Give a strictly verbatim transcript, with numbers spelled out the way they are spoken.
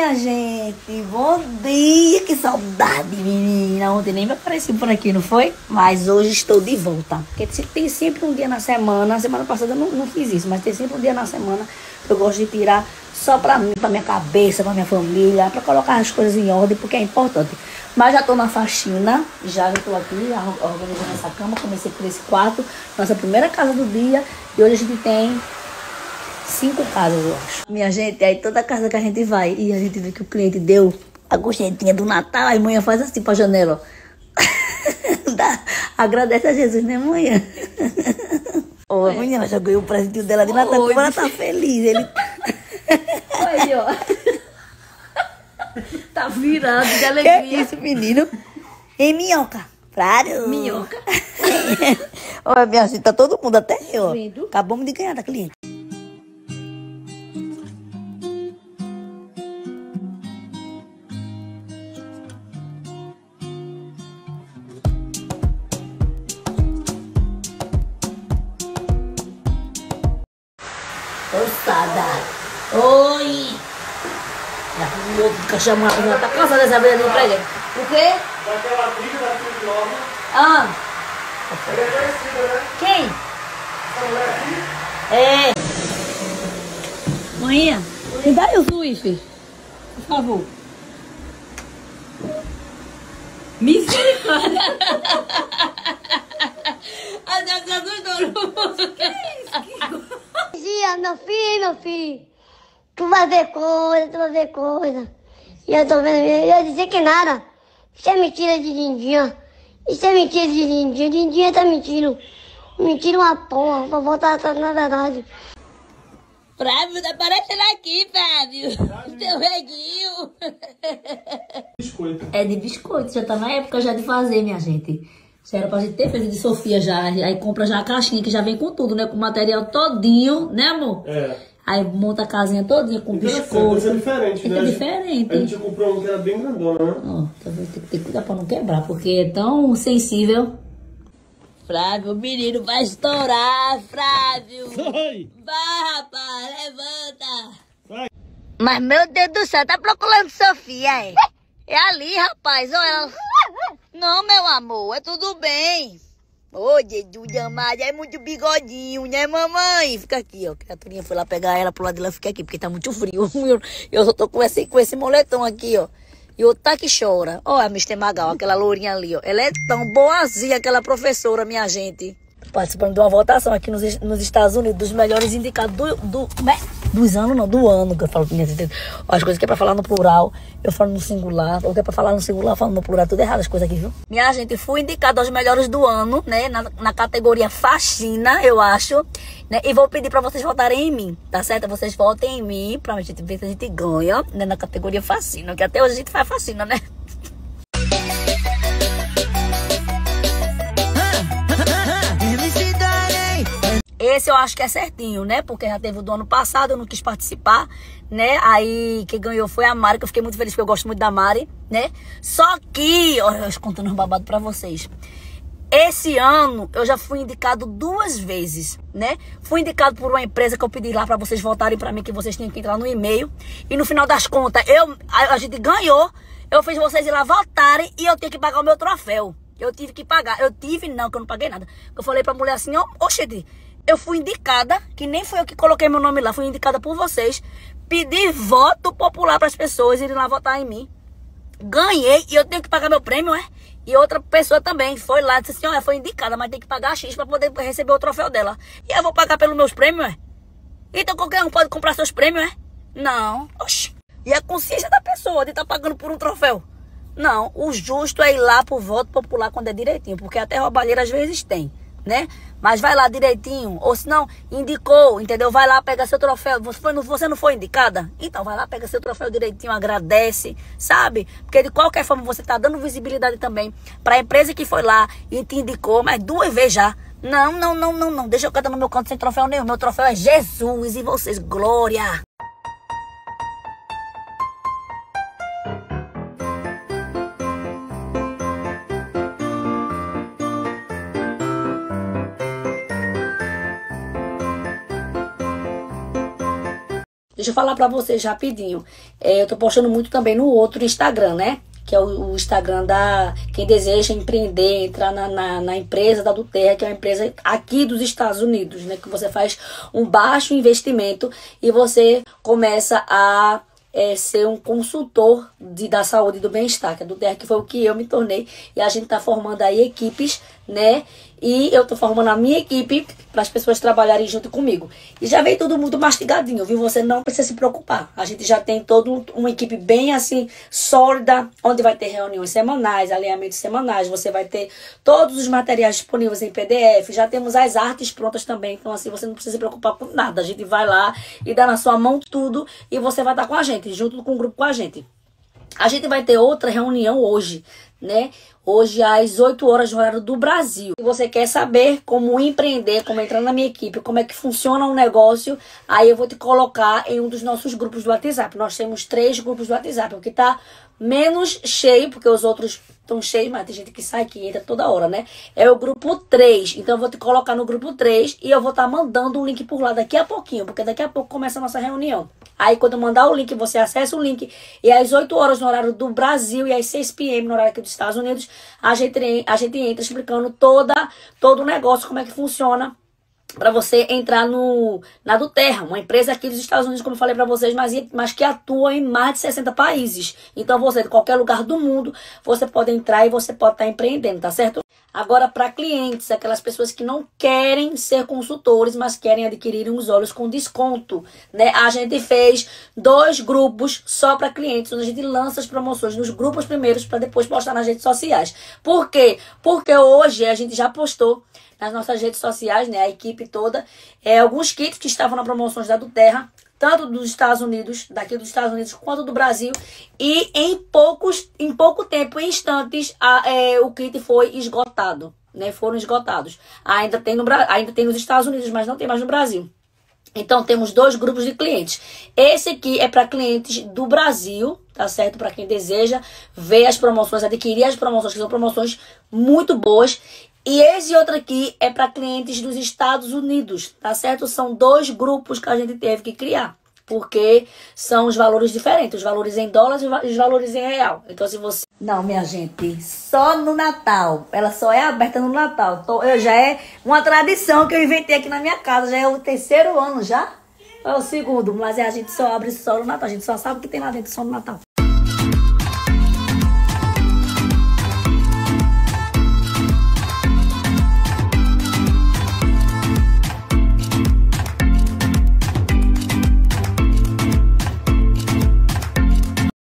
minha gente, bom dia, que saudade, menina. Ontem nem me apareci por aqui, não foi? Mas hoje estou de volta. Porque tem sempre um dia na semana, semana passada eu não, não fiz isso, mas tem sempre um dia na semana que eu gosto de tirar só pra mim, pra minha cabeça, pra minha família, pra colocar as coisas em ordem, porque é importante. Mas já tô na faxina, já estou aqui organizando essa cama, comecei por esse quarto, nossa primeira casa do dia, e hoje a gente tem cinco casas, eu acho. Minha gente, aí toda casa que a gente vai e a gente vê que o cliente deu a gorjetinha do Natal, aí manhã faz assim pra janela, ó. Dá, agradece a Jesus, né, manhã? Ô, a menina já ganhou o presentinho dela de Natal, como ela tá feliz. Ele... Aí, ó. Tá virado de alegria. Que isso, menino? Ei, minhoca. Claro. Minhoca. Olha, minha gente, tá todo mundo, até eu. Lindo. Acabamos de ganhar da cliente. Ossada. Oi. Já fui outro que chamou a tá cansada dessa vida de emprego. O quê? Daquela briga da Cruz Nova. Ah. Ela é conhecida, né? Quem? Essa mulher aqui. É. Manhã, me dá aí o Swift, por favor. Misericórdia. A Jesus do que é isso? Dia, meu filho, meu filho, tu vai ver coisa, tu vai ver coisa. E eu tô vendo, eu ia dizer que nada. Isso é mentira de Lindinha. Isso é mentira de Lindinha. Lindinha tá mentindo. Mentira uma porra, pra voltar na verdade. Flávio, tá aparecendo aqui, Flávio. Teu reguinho. Biscoito. É de biscoito, já tá na época já de fazer, minha gente. Isso era pra gente ter feito de Sofia já. Aí compra já a caixinha que já vem com tudo, né? Com o material todinho, né, amor? É. Aí monta a casinha todinha com biscoito. Isso é diferente, Fica né? diferente. A gente comprou um que era bem grandona, né? Ó, tá vendo? Tem que ter cuidado pra não quebrar, porque é tão sensível. Flávio, o menino vai estourar, Flávio. Vai! Vai, rapaz, levanta. Mas, meu Deus do céu, tá procurando Sofia, é? É ali, rapaz, olha. Não, meu amor, é tudo bem. Ô, Jesus amado, é muito bigodinho, né, mamãe? Fica aqui, ó. A criaturinha foi lá pegar ela pro lado dela, fica aqui, porque tá muito frio. Eu, eu só tô com esse, com esse moletom aqui, ó. E o tá que chora. Ó, a mister Magal, aquela lourinha ali, ó. Ela é tão boazinha, aquela professora, minha gente. Participando de uma votação aqui nos, nos Estados Unidos, dos melhores indicados do, do, né? dos anos, não, do ano, que eu falo. As coisas que é pra falar no plural, eu falo no singular. Ou que é pra falar no singular, eu falo no plural, tudo errado as coisas aqui, viu? Minha gente, fui indicada aos melhores do ano, né? Na, na categoria faxina, eu acho. Né? E vou pedir pra vocês votarem em mim, tá certo? Vocês votem em mim, pra gente ver se a gente ganha, né? Na categoria faxina, que até hoje a gente faz faxina, né? Esse eu acho que é certinho, né? Porque já teve o do ano passado, eu não quis participar, né? Aí quem ganhou foi a Mari, que eu fiquei muito feliz, porque eu gosto muito da Mari, né? Só que, olha, eu contando um babado pra vocês. Esse ano eu já fui indicado duas vezes, né? Fui indicado por uma empresa que eu pedi lá pra vocês votarem pra mim, que vocês tinham que entrar no e-mail. E no final das contas, eu, a, a gente ganhou, eu fiz vocês ir lá votarem e eu tenho que pagar o meu troféu. Eu tive que pagar. Eu tive, não, que eu não paguei nada. Eu falei pra mulher assim, ó, oxente, eu fui indicada, que nem fui eu que coloquei meu nome lá, fui indicada por vocês. Pedi voto popular para as pessoas irem lá votar em mim. Ganhei e eu tenho que pagar meu prêmio, é? E outra pessoa também foi lá, disse assim, olha, foi indicada, mas tem que pagar X para poder receber o troféu dela. E eu vou pagar pelos meus prêmios, é? Então qualquer um pode comprar seus prêmios, é? Não, oxi. E a consciência da pessoa de estar tá pagando por um troféu? Não, o justo é ir lá pro voto popular quando é direitinho, porque até roubalheira às vezes tem, né? Mas vai lá direitinho, ou se não, indicou, entendeu? Vai lá, pega seu troféu. Você, foi, você não foi indicada? Então vai lá, pega seu troféu direitinho, agradece, sabe? Porque de qualquer forma você tá dando visibilidade também para a empresa que foi lá e te indicou, mas duas vezes já. Não, não, não, não, não. Deixa eu cantar no meu canto sem troféu nenhum. Meu troféu é Jesus e vocês, glória! Deixa eu falar pra vocês rapidinho. É, eu tô postando muito também no outro Instagram, né? Que é o, o Instagram da quem deseja empreender, entrar na, na, na empresa da Duterra, que é uma empresa aqui dos Estados Unidos, né? Que você faz um baixo investimento e você começa a é, ser um consultor de, da saúde e do bem-estar, que é a Duterra, que foi o que eu me tornei. E a gente tá formando aí equipes, né? E eu tô formando a minha equipe para as pessoas trabalharem junto comigo. E já veio tudo muito mastigadinho, viu? Você não precisa se preocupar. A gente já tem toda uma equipe bem assim, sólida, onde vai ter reuniões semanais, alinhamentos semanais. Você vai ter todos os materiais disponíveis em P D F. Já temos as artes prontas também. Então assim, você não precisa se preocupar com nada. A gente vai lá e dá na sua mão tudo e você vai estar com a gente, junto com o grupo com a gente. A gente vai ter outra reunião hoje, né? Hoje às oito horas no horário do Brasil. Se você quer saber como empreender, como entrar na minha equipe, como é que funciona um negócio, aí eu vou te colocar em um dos nossos grupos do WhatsApp. Nós temos três grupos do WhatsApp, o que tá menos cheio, porque os outros estão cheios, mas tem gente que sai, que entra toda hora, né? É o grupo três. Então eu vou te colocar no grupo três e eu vou estar tá mandando o link por lá daqui a pouquinho, porque daqui a pouco começa a nossa reunião. Aí quando eu mandar o link, você acessa o link e às oito horas no horário do Brasil e às seis p m no horário aqui dos Estados Unidos, a gente, a gente entra explicando toda, todo o negócio, como é que funciona, para você entrar no, na Duterra, uma empresa aqui dos Estados Unidos, como eu falei para vocês, mas, mas que atua em mais de sessenta países. Então você, de qualquer lugar do mundo, você pode entrar e você pode estar empreendendo, tá certo? Agora, para clientes, aquelas pessoas que não querem ser consultores, mas querem adquirir uns óleos com desconto, né? A gente fez dois grupos só para clientes, onde a gente lança as promoções nos grupos primeiros para depois postar nas redes sociais. Por quê? Porque hoje a gente já postou nas nossas redes sociais, né? A equipe toda, é, alguns kits que estavam na promoções da Duterra, tanto dos Estados Unidos, daqui dos Estados Unidos, quanto do Brasil. E em, poucos, em pouco tempo, em instantes, a, é, o kit foi esgotado, né? Foram esgotados. Ainda tem, no, ainda tem nos Estados Unidos, mas não tem mais no Brasil. Então, temos dois grupos de clientes. Esse aqui é para clientes do Brasil, tá certo? Para quem deseja ver as promoções, adquirir as promoções, que são promoções muito boas. E esse outro aqui é para clientes dos Estados Unidos, tá certo? São dois grupos que a gente teve que criar, porque são os valores diferentes, os valores em dólares e os valores em real. Então, se você... Não, minha gente, só no Natal. Ela só é aberta no Natal. Então, eu já é uma tradição que eu inventei aqui na minha casa. Já é o terceiro ano já. É o segundo, mas a gente só abre só no Natal. A gente só sabe o que tem lá dentro só no Natal.